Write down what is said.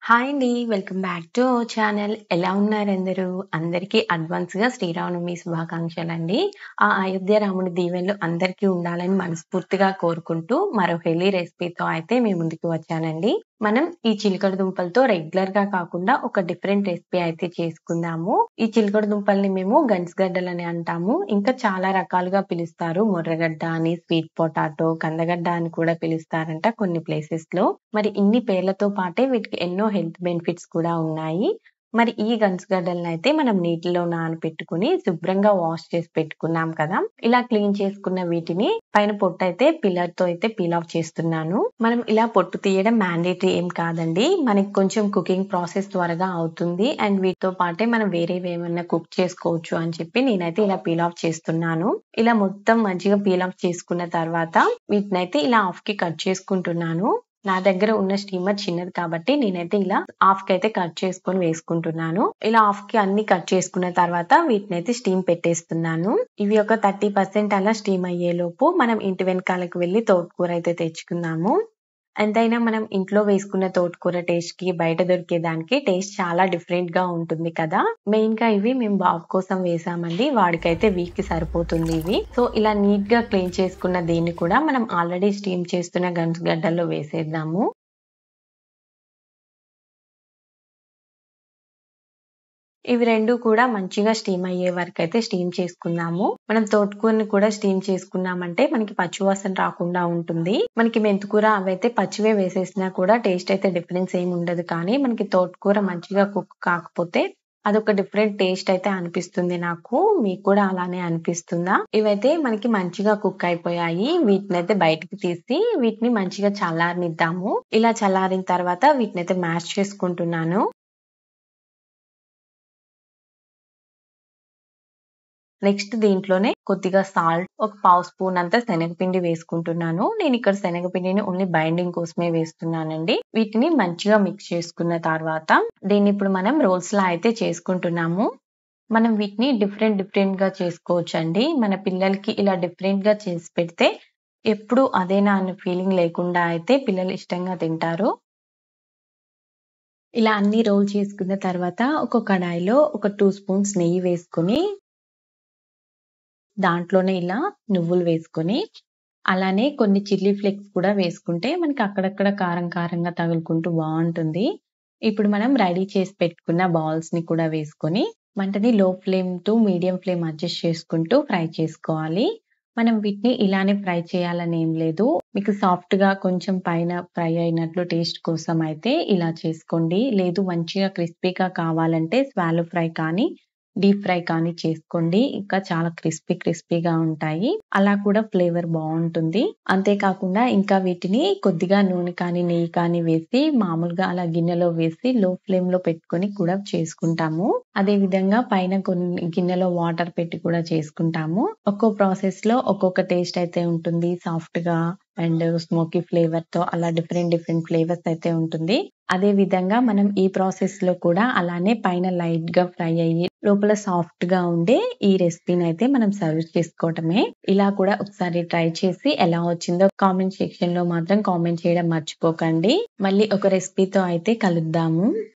Hi అండి. Welcome back to our channel. ఎలా ఉన్నారందరూ? అందరికీ అడ్వాన్స్‌గా శ్రీరామనవమి శుభాకాంక్షలండి. ఆ అయోధ్య రాముడి దీవెనలు అందరికీ ఉండాలని మనస్ఫూర్తిగా కోరుకుంటూ మరో హెల్తీ రెసిపీతో అయితే మీ ముందుకు వచ్చానండి. మనం ఈ చిలకడ దుంపలతో రెగ్యులర్‌గా కాకుండా ఒక డిఫరెంట్ రెసిపీ అయితే చేసుకుందాము. ఈ చిలకడ దుంపల్ని మేము గన్స్‌గడ్డలని అంటాము. ఇంకా చాలా రకాలుగా పిలుస్తారు. ముర్రగడ్డ అని, స్వీట్ పొటాటో, కందగడ్డ అని కూడా పిలుస్తారంట కొన్ని ప్లేసెస్‌లో. మరి ఇన్ని పేర్లతో పాటే వీటికి ఎన్నో హెల్త్ బెనిఫిట్స్ కూడా ఉన్నాయి. మరి ఈ గన్స్‌గడ్డలనైతే మనం నీటిలో నానబెట్టుకొని శుభ్రంగా వాష్ చేసి పెట్టుకున్నాం కదా! ఇలా క్లీన్ చేసుకున్న వీటిని పైన పొట్టయితే పిల్లర్‌తో అయితే పీల్ ఆఫ్ చేస్తున్నాను. మనం ఇలా పొట్టు తీయడం మ్యాండేటరీ ఏం కాదండి. మనకి కొంచెం కుకింగ్ ప్రాసెస్ త్వరగా అవుతుంది. అండ్ వీటితో పాటే మనం వేరేవేమన్నా కుక్ చేసుకోవచ్చు అని చెప్పి నేనైతే ఇలా పీల్ ఆఫ్ చేస్తున్నాను. ఇలా మొత్తం మంచిగా పీల్ ఆఫ్ చేసుకున్న తర్వాత వీటినైతే ఇలా హాఫ్‌కి కట్ చేసుకుంటున్నాను. నా దగ్గర ఉన్న స్టీమర్ చిన్నది కాబట్టి నేనైతే ఇలా హాఫ్‌కి అయితే కట్ చేసుకొని వేసుకుంటున్నాను. ఇలా హాఫ్‌కి అన్ని కట్ చేసుకున్న తర్వాత వీటినైతే స్టీమ్ పెట్టేస్తున్నాను. ఇవి ఒక 30% అలా స్టీమ్ అయ్యేలోపు మనం ఇంటి వెనకాలకు వెళ్లి తోటకూర అయితే తెచ్చుకుందాము. ఎంతైనా మనం ఇంట్లో వేసుకున్న తోటకూర టేస్ట్‌కి, బయట దొరికే దానికి టేస్ట్ చాలా డిఫరెంట్‌గా ఉంటుంది కదా! మెయిన్‌గా ఇవి మేము బాబు కోసం వేసామండి. వాడికైతే వీక్‌కి సరిపోతుంది ఇవి. సో, ఇలా నీట్‌గా క్లీన్ చేసుకున్న దీన్ని కూడా మనం ఆల్రెడీ స్టీమ్ చేస్తున్న గన్స్‌గడ్డల్లో వేసేద్దాము. ఇవి 2 కూడా మంచిగా స్టీమ్ అయ్యే వరకైతే స్టీమ్ చేసుకుందాము. మనం తోటకూరని కూడా స్టీమ్ చేసుకున్నామంటే మనకి పచ్చివాసన రాకుండా ఉంటుంది. మనకి మెంతికూర అవైతే పచ్చివే వేసేసినా కూడా టేస్ట్ అయితే డిఫరెన్స్ ఏమి ఉండదు. కానీ మనకి తోటకూర మంచిగా కుక్ కాకపోతే అదొక డిఫరెంట్ టేస్ట్ అయితే అనిపిస్తుంది నాకు. మీకు కూడా అలానే అనిపిస్తుందా? ఇవైతే మనకి మంచిగా కుక్ అయిపోయాయి. వీటినైతే బయటికి తీసి వీటిని మంచిగా చల్లారనిద్దాము. ఇలా చల్లారిన తర్వాత వీటినైతే మ్యాష్ చేసుకుంటున్నాను. నెక్స్ట్ దీంట్లోనే కొద్దిగా సాల్ట్, ఒక పావు స్పూన్ అంతా శనగపిండి వేసుకుంటున్నాను. నేనిక్కడ శనగపిండిని ఓన్లీ బైండింగ్ కోసమే వేస్తున్నానండి. వీటిని మంచిగా మిక్స్ చేసుకున్న తర్వాత దీన్నిప్పుడు మనం రోల్స్‌లా అయితే చేసుకుంటున్నాము. మనం వీటిని డిఫరెంట్‌గా చేసుకోవచ్చండి. మన పిల్లలకి ఇలా డిఫరెంట్‌గా చేసి పెడితే ఎప్పుడు అదేనా అన్న ఫీలింగ్ లేకుండా అయితే పిల్లలు ఇష్టంగా తింటారు. ఇలా అన్ని రోల్ చేసుకున్న తర్వాత ఒక కడాయిలో ఒక 2 స్పూన్స్ నెయ్యి వేసుకొని దాంట్లోనే ఇలా నువ్వులు వేసుకొని, అలానే కొన్ని చిల్లీ ఫ్లేక్స్ కూడా వేసుకుంటే మనకి అక్కడక్కడ కారం కారంగా తగులుకుంటూ బావుంటుంది. ఇప్పుడు మనం రెడీ చేసి పెట్టుకున్న బాల్స్‌ని కూడా వేసుకొని, మంటని low flame to medium flame adjust చేసుకుంటూ ఫ్రై చేసుకోవాలి. మనం వీటిని ఇలానే ఫ్రై చేయాలని ఏం లేదు. మీకు సాఫ్ట్‌గా కొంచెం పైన ఫ్రై అయినట్లు టేస్ట్ కోసం అయితే ఇలా చేసుకోండి. లేదు మంచిగా క్రిస్పీగా కావాలంటే స్వాలో ఫ్రై కానీ డీప్ ఫ్రై కానీ చేసుకోండి. ఇంకా చాలా క్రిస్పీగా ఉంటాయి. అలా కూడా ఫ్లేవర్ బావుంటుంది. అంతే కాకుండా ఇంకా వీటిని కొద్దిగా నూనె కానీ, నెయ్యి కానీ వేసి మామూలుగా అలా గిన్నెలో వేసి లో ఫ్లేమ్‌లో పెట్టుకొని కూడా చేసుకుంటాము. అదే విధంగా పైన కొన్ని గిన్నెలో వాటర్ పెట్టి కూడా చేసుకుంటాము. ఒక్కో ప్రాసెస్‌లో ఒక్కొక్క టేస్ట్ అయితే ఉంటుంది. సాఫ్ట్‌గా అండ్ స్మోకీ ఫ్లేవర్‌తో అలా డిఫరెంట్ ఫ్లేవర్స్ అయితే ఉంటుంది. అదే విధంగా మనం ఈ ప్రాసెస్‌లో కూడా అలానే పైన లైట్‌గా ఫ్రై అయ్యి లోపల సాఫ్ట్‌గా ఉండే ఈ రెసిపీనైతే మనం సర్వ్ చేసుకోవటమే. ఇలా కూడా ఒకసారి ట్రై చేసి ఎలా వచ్చిందో కామెంట్ సెక్షన్‌లో మాత్రం కామెంట్ చేయడం మర్చిపోకండి. మళ్ళీ ఒక రెసిపీతో అయితే కలుద్దాము.